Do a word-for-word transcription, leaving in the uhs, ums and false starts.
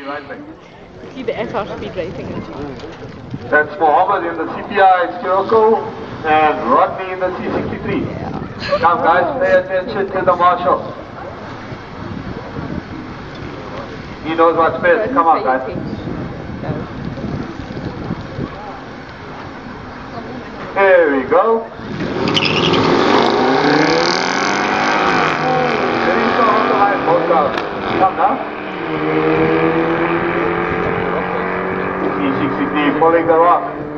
See the F R speed racing. That's Mohammed in the C P I Scirocco and Rodney in the C sixty-three. Yeah. Come guys, pay attention to the marshal. He knows what's best. Come on guys. There we go. Come now. C sixty-three following the rock.